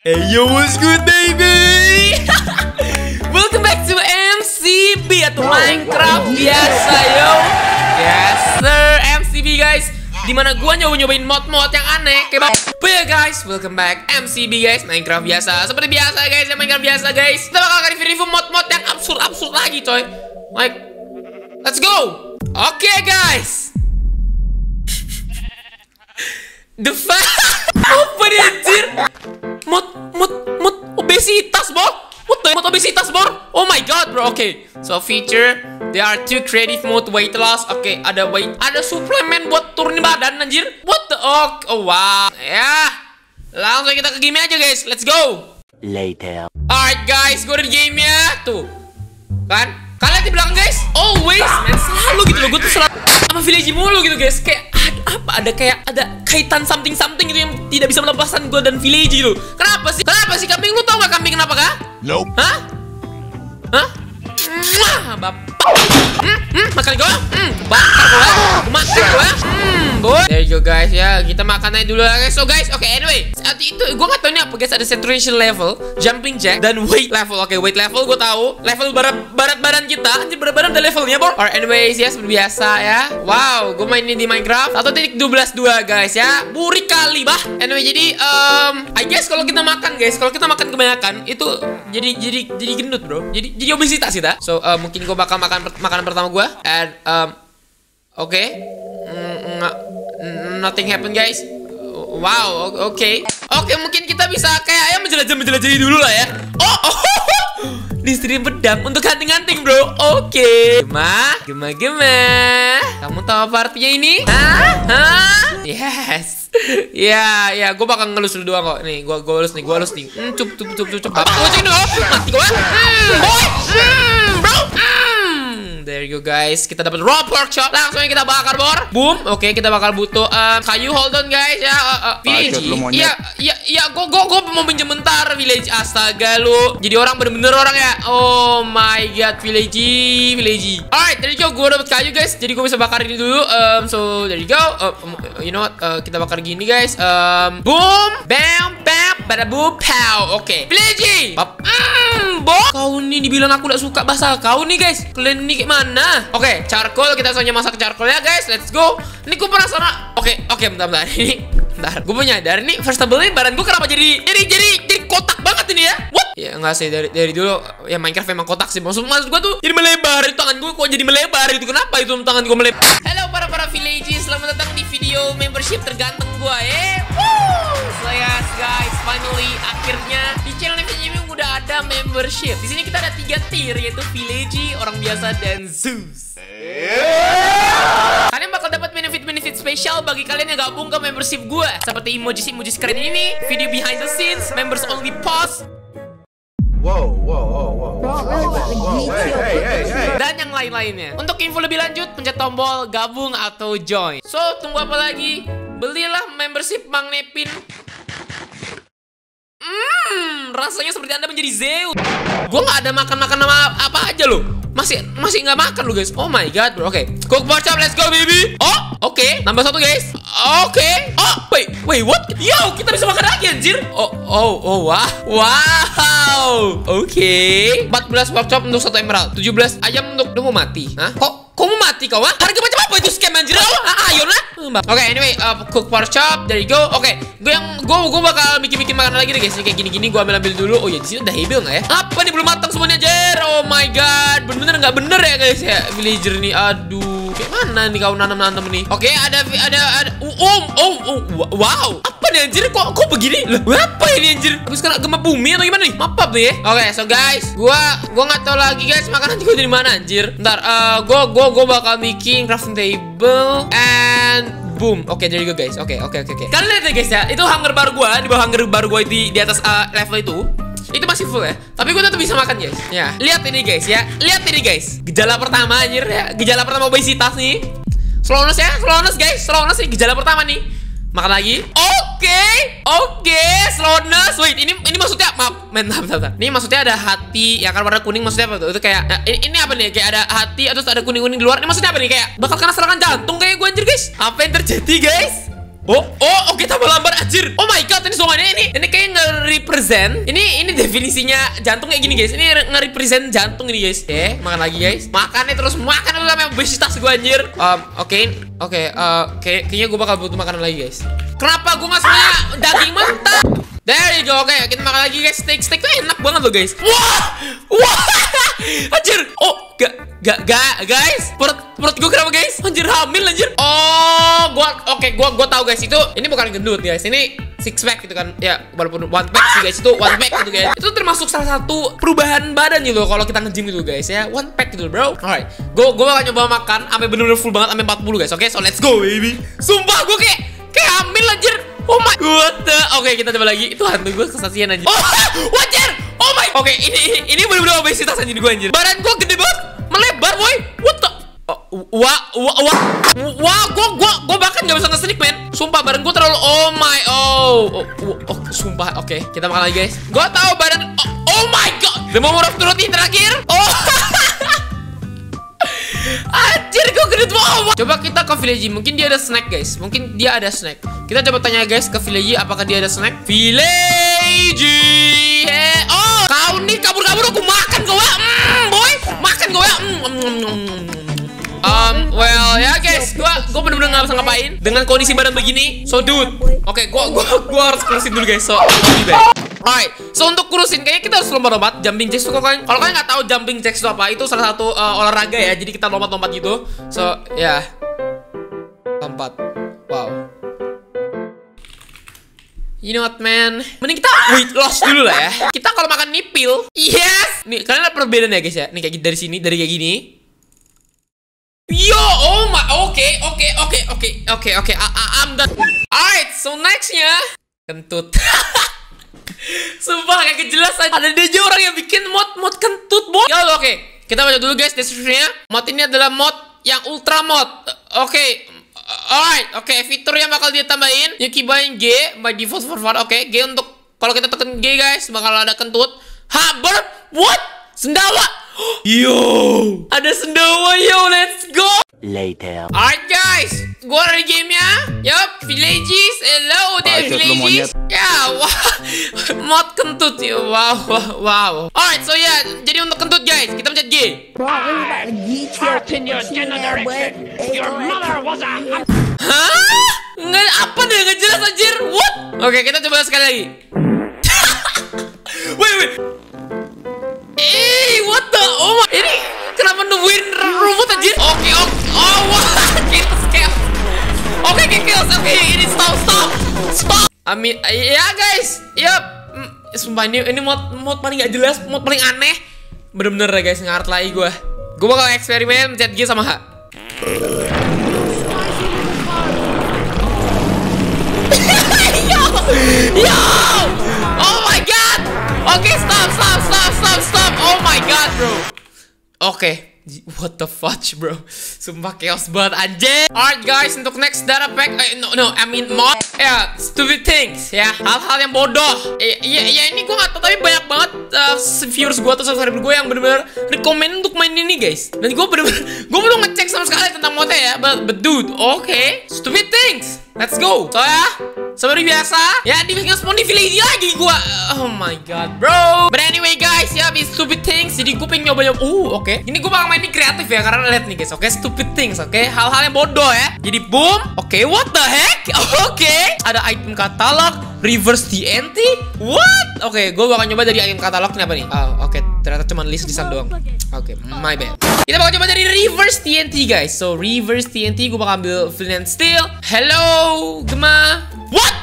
Hey yo, what's good baby? Welcome back to MCB atau Minecraft biasa yo. Yes sir, MCB guys. Dimana gua nyobain mod-mod yang aneh kayak but ya guys, welcome back MCB guys, Minecraft biasa. Seperti biasa guys, ya Minecraft biasa guys. Kita bakal review mod-mod yang absurd lagi coy. Like, let's go. Oke guys. The fact apa nih anjir? Mod obesitas bro. What the mod obesitas bro? Oh my god bro. Okay, so feature there are two creative mode weight loss. Okay, ada suplemen buat turunin badan anjir. What the oh wow. Ya, langsung kita ke game aja guys. Let's go. Later. Alright guys, gue udah di game ya. Tuh kan, kalian di belakang guys. Always man, selalu gitu loh. Gue tuh selalu sama village mulu gitu guys. Kayak ada kaitan something gitu yang tidak bisa melepaskan gue dan village gitu. Kenapa sih kambing? Lu tau gak kambing kenapa kah? Nope. Hah? Bapak. Makan gue? Bakar gue. Makan gue. Boy. There you go guys ya. Kita makan aja dulu guys. So guys, okay anyway. Saat itu gue gak tau ini apa guys. Ada saturation level, jumping jack, dan weight level. Oke, weight level gue tahu. Level berat badan kita. Anjir berat badan ada levelnya bro. Alright anyways ya, seperti biasa ya. Wow, gue main ini di Minecraft 1.12.2 guys ya. Burik kali bah. Anyway jadi I guess kalau kita makan guys, kalau kita makan kebanyakan itu jadi gendut bro. Jadi obesitas kita. So mungkin gue bakal makan makanan pertama gue. And okay. Nothing happen guys. Wow, okay. Oke, mungkin kita bisa kayak ya menjelajahi dulu lah ya. Oh. Distribusi pedang untuk hunting bro. Oke. Gema. Kamu tahu apa artinya ini? Hah? Yes. Ya, gue bakal ngelus dulu doang kok. Nih, gue halus nih. Cup. Mati gue. Boy. Bro. There you go guys. Kita dapat raw pork chop. Langsung kita bakar bor. Boom. Oke, kita bakal butuh kayu. Hold on guys ya. Village. Iya. Gue mau pinjam bentar village. Astaga lu. Jadi orang bener-bener orang ya. Oh my god, village. Alright, there you go. Gue dapat kayu guys. Jadi gue bisa bakar ini dulu. So there you go. You know what? Kita bakar gini guys. Boom. Bam. Bada boom. Pow. Oke. Village. Bo. Kau ini dibilang aku gak suka bahasa kau nih guys. Kalian ini kayak mana? Oke, charcoal. Kita langsung masak charcoal ya guys. Let's go. Ini gue penasaran. Oke, bentar. Bentar. Gue penyadar nih first of all ini badan gue kenapa jadi kotak banget ini ya? What? Ya enggak sih, dari dulu ya Minecraft memang kotak sih. Maksud gue tuh jadi melebar. Itu tangan gue kok jadi melebar itu. Kenapa itu tangan gue melebar? Halo para villages, selamat datang di video membership terganteng gue ya. So yes guys, finally akhirnya di channel ini udah ada membership. Di sini kita ada 3 tier yaitu village, orang biasa, dan Zeus. Kalian bakal dapat benefit spesial bagi kalian yang gabung ke membership gue, seperti emoji keren ini, video behind the scenes, members only post, Wow. Hey. dan yang lain-lainnya. Untuk info lebih lanjut, pencet tombol gabung atau join. So, tunggu apa lagi? Belilah membership Bang Nepin. Rasanya seperti Anda menjadi Zeus. Gue gak ada makan apa aja loh. Masih nggak makan lo guys. Oh my god bro. Oke. Cook pork chop, let's go baby. Oh, oke. Nambah 1 guys. Oke. Oh, wait, what? Yo, kita bisa makan lagi anjir. Oh, wow. Oke. 14 pork chop untuk 1 emerald. 17 ayam untuk. Lu mau mati? Hah? Kok mau mati kau? Hah? Harga macam apa itu scam anjir? Ayo nah. Oke, anyway, cook pork chop, there you go. Oke, gue bakal bikin makanan lagi nih guys. Kayak gini gue ambil dulu. Oh ya, di sini udah hebel nggak ya? Apa nih belum matang semuanya Jer? Oh my god, bener nggak bener ya guys ya villager nih. Aduh, kayak mana nih kau nanam nih? Oke, ada. Wow, apa nih anjir? Kok begini? Lah, apa ini anjir? Habis kena gempa bumi atau gimana nih? Mapap nih ya. Oke, so guys, gue nggak tahu lagi guys makanan gue dari mana anjir. Ntar, gue bakal bikin crafting table and boom. Oke, there you go guys. Oke. Kalian lihat ya guys ya, itu hunger bar gue, di bawah hunger bar gue di atas level itu masih full ya. Tapi gue tetap bisa makan guys. Ya, lihat ini guys ya. Gejala pertama anjir ya. Gejala pertama obesitas nih. Slowness ya, guys. Slowness nih gejala pertama nih. Makan lagi. Oke, slowness. Wait, ini maksudnya maaf, bentar. Ini maksudnya ada hati, ya kan warna kuning maksudnya apa tuh? Itu kayak ini apa nih? Kayak ada hati terus ada kuning-kuning di luar. Ini maksudnya apa nih? Kayak bakal kena serangan jantung kayak gue anjir, guys. Apa yang terjadi, guys? Oke, tambah lambat anjir. Oh my god, ini semuanya ini kayak nge-represent. Ini definisinya jantung kayak gini guys. Ini nge-represent jantung ini guys. Oke, makan lagi guys. Makannya terus makan itu sampai obesitas gue anjir. Kayaknya gue bakal butuh makanan lagi guys. Kenapa gue nggak semuanya daging mentah? There you go. Oke, kita makan lagi guys. Steak tuh enak banget loh guys. Wah, anjir. Guys, perut gue kenapa guys? Anjir, hamil anjir. Gue tahu guys, ini bukan gendut guys. Ini six pack gitu kan. Ya, walaupun one pack sih guys, itu one pack gitu guys. Itu termasuk salah satu perubahan badan gitu kalau kita nge-gym gitu guys ya. One pack gitu bro. Alright, gue bakal nyoba makan sampai bener-bener full banget sampai 40 guys. Oke, so let's go baby. Sumpah gue kayak hamil anjir. Oh my god. Oke, kita coba lagi. Itu hantu gue kesaksian anjir. Wajar. Oh my. Oke, ini bener-bener obesitas anjir gue anjir. Badan gue gede banget, melebar boy. What the? Wah, gue bahkan gak bisa nge-sneak man. Sumpah badan gue terlalu sumpah. Oke, kita makan lagi guys. Gue tahu badan. Oh my god. The moment of truth terakhir. Anjir, gue gendut banget. Coba kita ke village. Mungkin dia ada snack guys. Mungkin dia ada snack. Kita coba tanya guys ke village apakah dia ada snack. Village. Kau nih kabur-kabur aku makan kau ya. Boy, makan kau ya. Well ya guys, gue bener-bener gak bisa ngapain dengan kondisi badan begini. So dude, oke, gue harus kurusin dulu guys. So alright, so untuk kurusin kayaknya kita harus lompat-lompat. Jumping jacks tuh kalau kalian nggak tahu jumping jacks itu apa, itu salah satu olahraga ya. Jadi kita lompat-lompat gitu. So ya, lompat. Wow. You know what man, mending kita weight loss dulu lah ya. Kita kalau makan nih pil, yes. Nih kalian lihat perbedaan ya guys ya. Nih kayak dari sini, dari kayak gini. Yo, oh my, oke. I'm done. Alright, so nextnya kentut. Sumpah kayak jelas aja. Ada dia orang yang bikin mod kentut boy. Ya oke. Kita baca dulu guys deskripsinya. Mod ini adalah mod yang ultra mod. Alright, fitur yang bakal dia tambahin. You keep buying G by default for fun. G untuk kalau kita tekan G guys bakal ada kentut. What? Sendawa. Yo, ada sendawa yo, let's go. Later. Alright guys, gua ada di gamenya. Yup, villages. Hello there villages. Ya, wah, mod kentut ya. Wow. Alright, so ya, jadi untuk kentut guys, kita pencet G. Hah? Nggak apa deh, nggak jelas anjir. What? Oke, kita coba sekali lagi. Wait. What the? Oh my, ini kenapa nungguin rumput anjir? Oke. Oh wah, chaos. Oke, ini stop. Ya guys, yap. Sumpah ini mod paling gak jelas, mod paling aneh. Bener-bener ya guys, ngaret lagi gue bakal eksperimen mencet G sama H. Yo, oh my god. Oke, stop. Oh my god, bro. Oke, what the fudge, bro. Sumpah chaos banget anjir. Alright guys, untuk next data pack, mod. Ya, stupid things ya, hal-hal yang bodoh. Ya ini gue gak tau, tapi banyak banget viewers gue atau subscriber gue yang bener-bener rekomend untuk main ini guys. Dan gue belum ngecek sama sekali tentang modnya ya. But dude, stupid things. Let's go. So ya, seperti biasa ya, di spawn di village lagi gue. Oh my god bro. But anyway guys, ya it's stupid things. Jadi gue pengen nyoba. Ini gue bakal main ini kreatif ya, karena lihat nih guys. Stupid things. Hal-hal yang bodoh ya. Jadi boom. What the heck. Ada item katalog, reverse TNT. What? Gue bakal nyoba dari item katalog. Ini apa nih? Ternyata cuma list lisan doang. My bad. Kita bakal coba dari reverse TNT guys. So reverse TNT gue bakal ambil Flint and Steel. Hello Gema. What?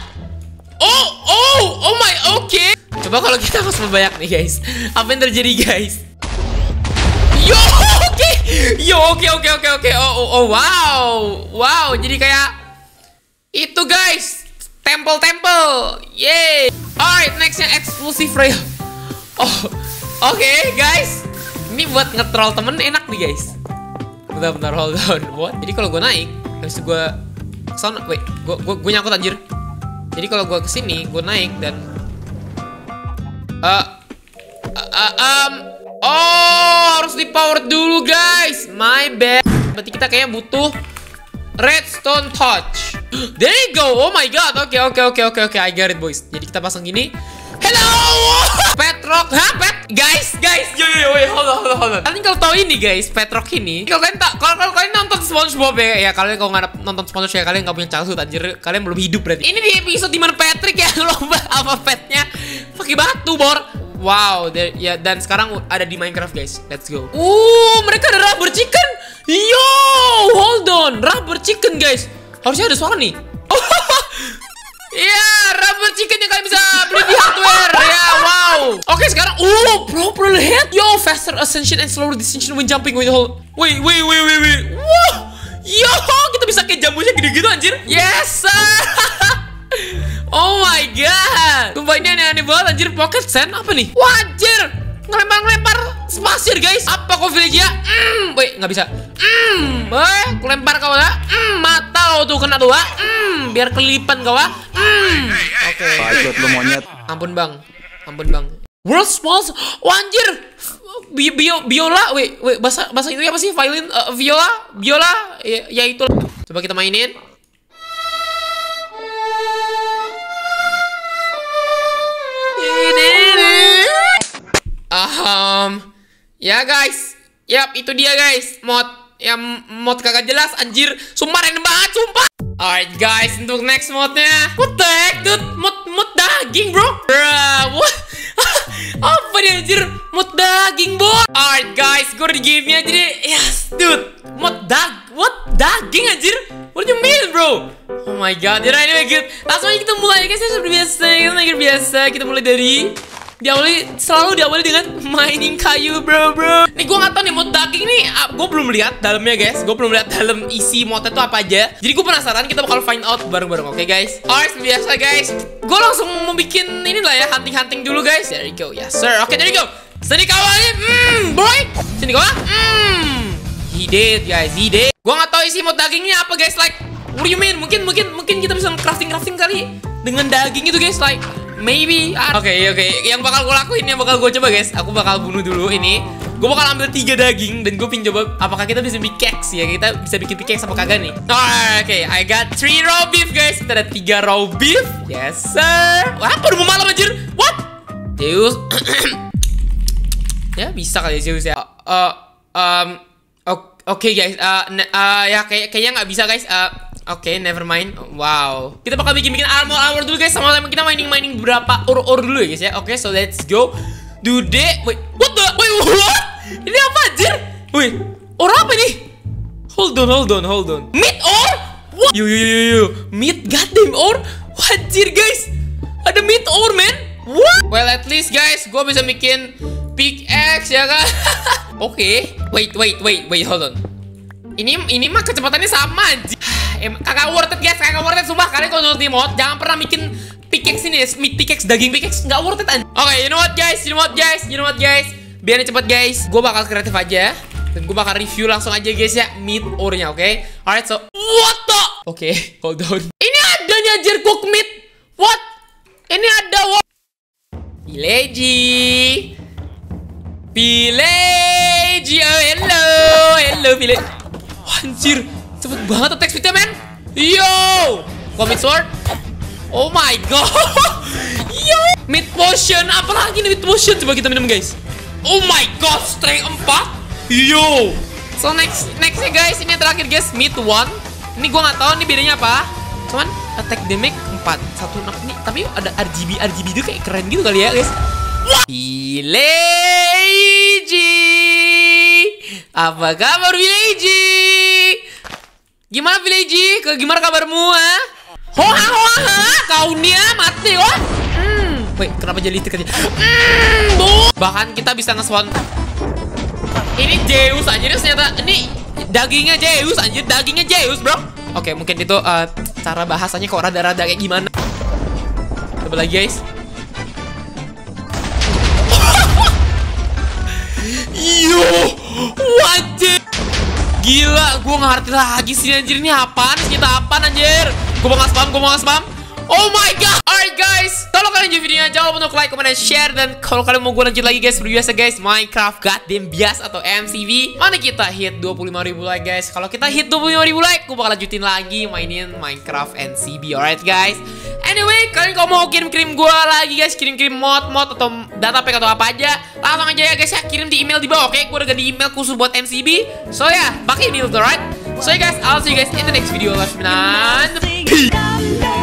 Oh my, Coba kalau kita harus banyak nih guys. Apa yang terjadi guys? Oke. Wow, jadi kayak itu guys, temple. Yay. Alright, nextnya explosive rail. Oke, guys. Ini buat nge-troll temen enak nih guys. Bentar, hold on. What? Jadi kalau gue naik, habis itu gue kesana. Wait, gue nyangkut anjir. Jadi kalau gue kesini, gue naik dan harus di power dulu guys. My bad. Berarti kita kayaknya butuh redstone torch. There you go. Oh my god. Oke. I get it, boys. Jadi kita pasang gini. Hello. Petrock. Hah, Guys. Yo, hold on. Kalian kalau tahu ini, guys, Petrock ini. Kalau kalian nonton SpongeBob ya kalian kalau nggak nonton SpongeBob ya kalian nggak punya childhood anjir. Kalian belum hidup berarti. Ini di episode dimana Patrick ya lomba alfabetnya pakai batu, bor. Wow, ya dan sekarang ada di Minecraft, guys. Let's go. Mereka ada rubber chicken. Yo, hold on. Rubber chicken, guys. Harusnya ada suara nih. Ya, rubber chicken yang kalian bisa beli di hardware. Ya, wow. Oke, sekarang proper head. Yo, faster ascension and slower descension when jumping. Wait. Wah. Yo, kita bisa kayak jambunya gitu-gitu anjir. Yes, sir. Oh my god. Sumpah ini aneh-aneh banget anjir. Pocket sand apa nih? Wajir. Ngelempar spasir, guys. Apa kau village ya? Wait, nggak bisa. Aku lempar kau lah. Mata lo tuh kena tuh, biar kelipan kau, Oke. Bacot lu monyet. Ampun bang. World smallest. Anjir. Biola. Wait. Bahasa itu apa sih? Violin, viola. Ya itu. Coba kita mainin. Ya guys. Yap, itu dia guys. Mod kagak jelas anjir. Sumpah random banget, sumpah. Alright guys, untuk next modnya. What the heck, dude? Mod daging, bro. What? Apa nih anjir? Mod daging, bro. Alright guys, gue udah di gamenya jadi yes, dude. What daging anjir? What do you mean, bro? Oh my god, anyway good. Langsung aja kita mulai guys, seperti biasa. Kita mulai dari selalu diawali dengan mining kayu, bro. Nih gue nggak tahu nih mod daging nih, gue belum lihat dalamnya guys. Gue belum lihat dalam isi modnya tuh apa aja. Jadi gue penasaran, kita bakal find out bareng-bareng, oke guys? Alright, biasa guys. Gue langsung mau bikin ini lah ya, hunting dulu guys. There you go, yes sir. Oke, there you go. Sini kawannya, boy. Sini kawan. He did guys, he did. Gue nggak tahu isi mod dagingnya apa guys. Like, what do you mean? Mungkin kita bisa crafting kali dengan daging itu guys. Like, maybe. Oke. Yang bakal gue lakuin, yang bakal gue coba guys. Aku bakal bunuh dulu ini. Gue bakal ambil 3 daging dan gue pingin coba apakah kita bisa bikin pickaxe ya. Kita bisa bikin pickaxe apa kagak nih. Oke, I got 3 raw beef guys. Kita ada 3 raw beef. Yes sir. Wah, apa udah mau malam anjir? What? Zeus. Ya bisa kali Zeus ya. Oke guys. Ya kayaknya nggak bisa guys. Oke, never mind. Wow. Kita bakal bikin armor dulu guys. Sama kita mining beberapa ore dulu ya guys ya. Oke, so let's go. Wait, what? Ini apa anjir? Wait, ore apa nih? Hold on. Meat ore? What? Yo. Meat goddamn ore? Wajir guys. Ada meat ore, man. What? Well, at least guys, gue bisa bikin pickaxe ya kan? Oke. Wait, hold on. Ini mah kecepatannya sama anjir. Kagak worth it guys, sumpah. Kalian kalau nonton mod jangan pernah bikin pickaxe ini, meat pickaxe, daging pickaxe, nggak worth it anjir. Oke, you know what guys, biar cepet guys, gue bakal kreatif aja dan gue bakal review langsung aja guys ya meat ore-nya, oke? Alright, so what the? Oke, hold on. Ini ada nih anjir cook meat. What? Ini ada what? Village. Oh, hello village. Anjir, cepet banget attack speednya, men. Yo, commit sword. Oh my god. Yo, mid potion. Apa lagi nih mid potion? Coba kita minum, guys. Oh my god, strength 4. Yo. So nextnya guys, ini yang terakhir guys, mid 1. Ini gua nggak tahu nih bedanya apa. Cuman attack damage 4, 16 ini. Tapi ada RGB itu kayak keren gitu kali ya, guys. Village. Apa kabar Village? Gimana Village? Gimana kabarmu, ha? Kau nih mati, wah. Wait, kenapa jadi tiket? Bahkan kita bisa nge-spawn. Ini Zeus anjir ternyata. Ini dagingnya Zeus anjir, bro. Oke, mungkin itu cara bahasanya kok rada-rada kayak gimana. Coba lagi, guys. Yo, wajib. Gila, gue nggak ngerti lagi sih anjir. Ini apaan? Kita apaan anjir? Gue mau nge-spam. Oh my god. Alright guys, kalau kalian enjoy videonya jangan lupa untuk like, comment, dan share. Dan kalau kalian mau gue lanjut lagi guys, seperti biasa guys, Minecraft Goddamn Bias atau MCV. Mana kita hit 25.000 like guys. Kalau kita hit 25.000 like, gue bakal lanjutin lagi mainin Minecraft MCV. Alright guys. Anyway, kalian kalau mau kirim-kirim gue lagi guys, kirim-kirim mod atau data pack atau apa aja, langsung aja ya guys ya, kirim di email di bawah. Oke, gue udah ganti email khusus buat MCV. So ya, pakai email tuh, alright. So ya guys, I'll see you guys in the next video. Peace.